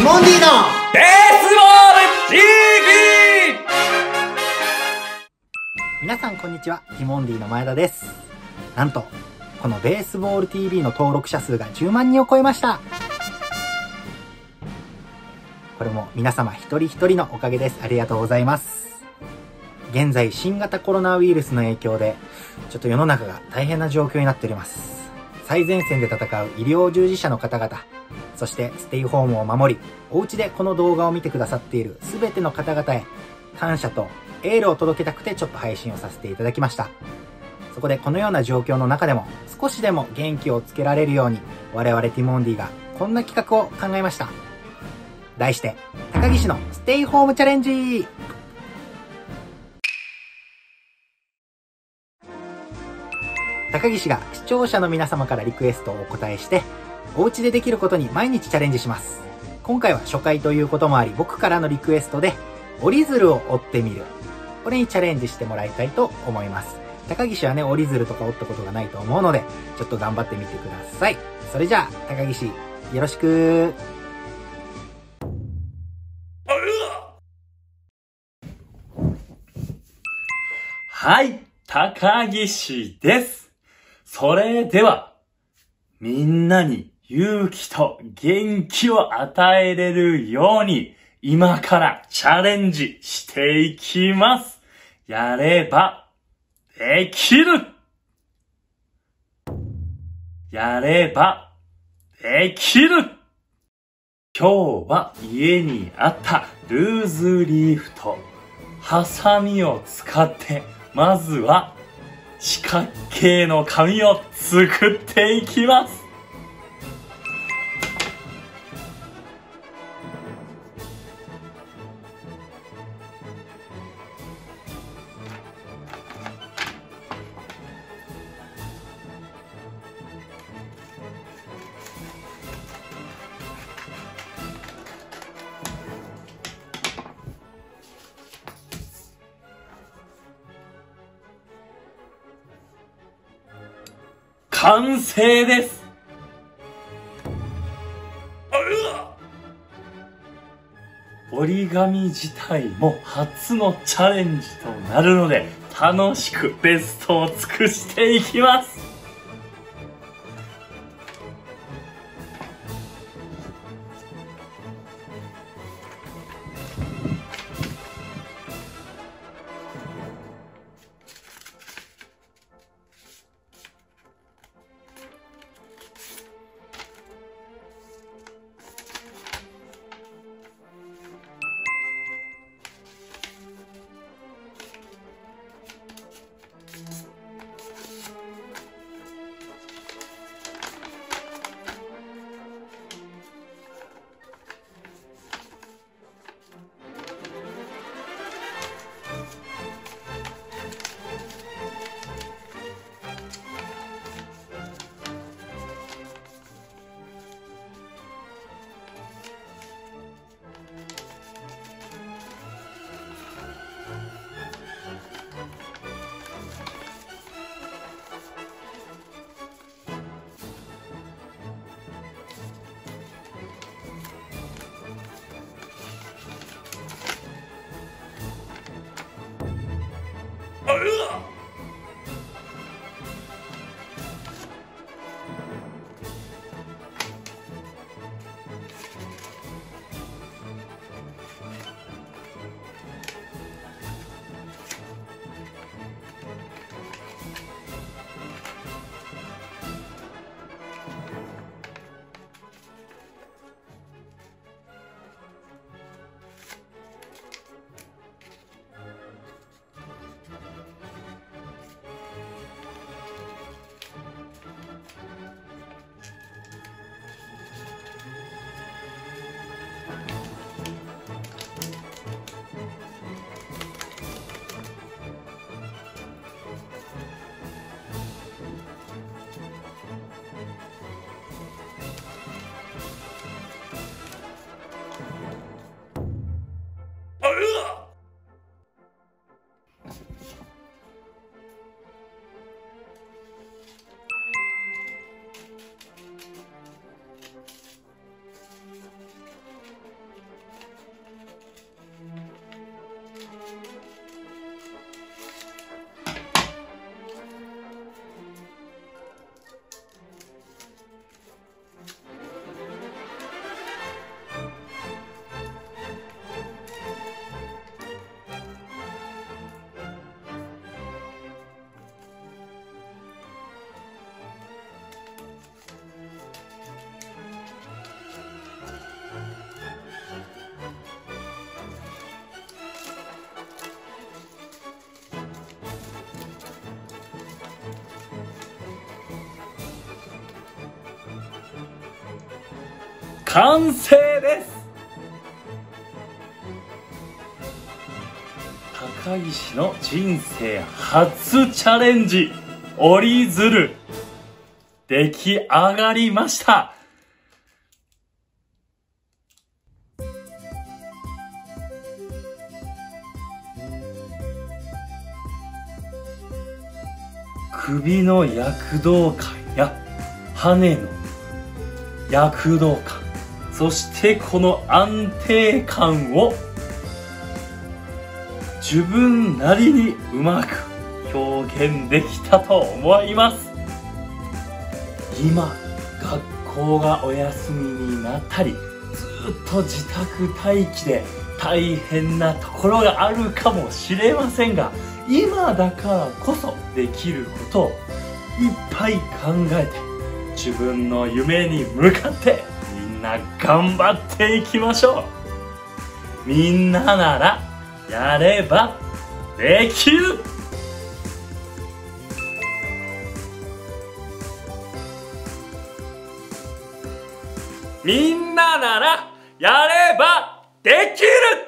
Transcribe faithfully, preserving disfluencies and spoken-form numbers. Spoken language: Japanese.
モンディのベースボール ティーブイ。 皆さんこんにちは、ティモンディの前田です。なんとこのベースボール ティーブイ の登録者数がじゅうまんにんを超えました。これも皆様一人一人のおかげです。ありがとうございます。現在新型コロナウイルスの影響でちょっと世の中が大変な状況になっております。最前線で戦う医療従事者の方々、そしてステイホームを守り、お家でこの動画を見てくださっている全ての方々へ感謝とエールを届けたくてちょっと配信をさせていただきました。そこでこのような状況の中でも少しでも元気をつけられるように、我々ティモンディがこんな企画を考えました。題して、高岸のステイホームチャレンジ。高岸が視聴者の皆様からリクエストをお答えして、お家でできることに毎日チャレンジします。今回は初回ということもあり、僕からのリクエストで折り鶴を折ってみる、これにチャレンジしてもらいたいと思います。高岸はね、折り鶴とか折ったことがないと思うので、ちょっと頑張ってみてください。それじゃあ高岸よろしく。 はい、高岸です。それでは、みんなに勇気と元気を与えれるように、今からチャレンジしていきます。やれば、できる。やれば、できる。今日は家にあったルーズリーフとハサミを使って、まずは四角形の紙を作っていきます。完成です。折り紙自体も初のチャレンジとなるので、楽しくベストを尽くしていきます。 完成です。高岸の人生初チャレンジ、折り鶴、出来上がりました。首の躍動感や羽の躍動感、そしてこの安定感を自分なりにうまく表現できたと思います。今学校がお休みになったり、ずっと自宅待機で大変なところがあるかもしれませんが、今だからこそできることをいっぱい考えて、自分の夢に向かってみんな頑張っていきましょう。みんなならやればできる。みんなならやればできる。